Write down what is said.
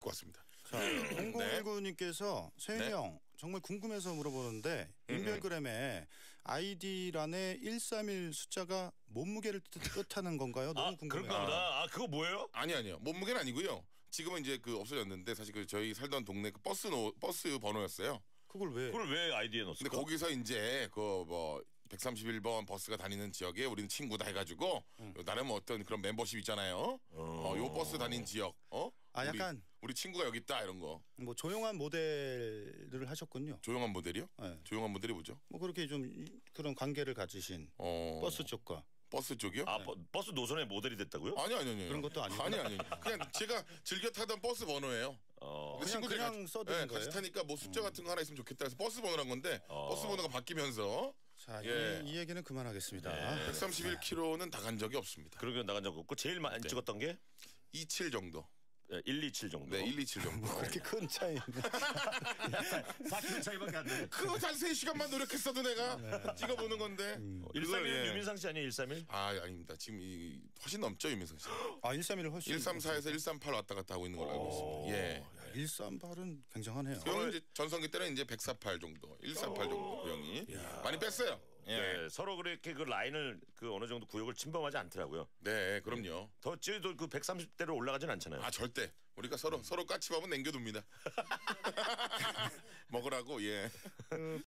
듣고 왔습니다. 자, 0019님께서 세윤이 형 정말 궁금해서 물어보는데 인별그램에 아이디란에 131 숫자가 몸무게를 뜻하는 건가요? 너무 궁금해요. 그런가 보다. 아, 그거 뭐예요? 아니요. 몸무게는 아니고요. 지금은 이제 그 없어졌는데 사실 그 저희 살던 동네 그 버스 번호였어요. 그걸 왜 아이디에 넣었을까? 근데 거기서 이제 그 뭐 131번 버스가 다니는 지역에 우리는 친구다 해가지고 나름 어떤 그런 멤버십 있잖아요. 요 버스 다닌 지역. 아, 약간 우리 친구가 여기 있다 이런 거. 뭐 조용한 모델을 하셨군요. 조용한 모델이요? 네. 조용한 모델이 뭐죠? 뭐 그렇게 좀 그런 관계를 가지신 버스 쪽과. 버스 쪽이요? 아, 버스 노선의 모델이 됐다고요? 아니요. 그런 것도 아니고. 아니요. 그냥 제가 즐겨 타던 버스 번호예요. 그냥 써두는 거예요? 같이 타니까 뭐 숫자 같은 거 하나 있으면 좋겠다 해서 버스 번호란 건데 버스 번호가 바뀌면서 자, 예. 이 얘기는 그만하겠습니다. 131km는 다 간 적이 없습니다. 그러게 나간 적 없고 제일 많이 찍었던 게 27 정도. 127 정도. 네, 127 정도. 그렇게 큰 차이. 4km 차이밖에 안 돼. 그거 한 3시간만 노력했어도 내가 찍어보는 건데. 131 예. 유민상 씨 아니에요? 131? 아, 아닙니다. 지금 훨씬 넘죠, 유민상 씨. 아, 131을 훨씬. 134에서 138 왔다 갔다 하고 있는 걸로 알고 있습니다. 예. 138은 굉장하네요. 그 형이 이제 전성기 때는 이제 148 정도, 138 정도 그 형이 많이 뺐어요. 예. 네, 서로 그렇게 그 라인을 그 어느 정도 구역을 침범하지 않더라고요. 네, 그럼요. 더 찌도 그 130대로 올라가진 않잖아요. 아, 절대. 우리가 서로 까치밥은 남겨둡니다. 먹으라고, 예.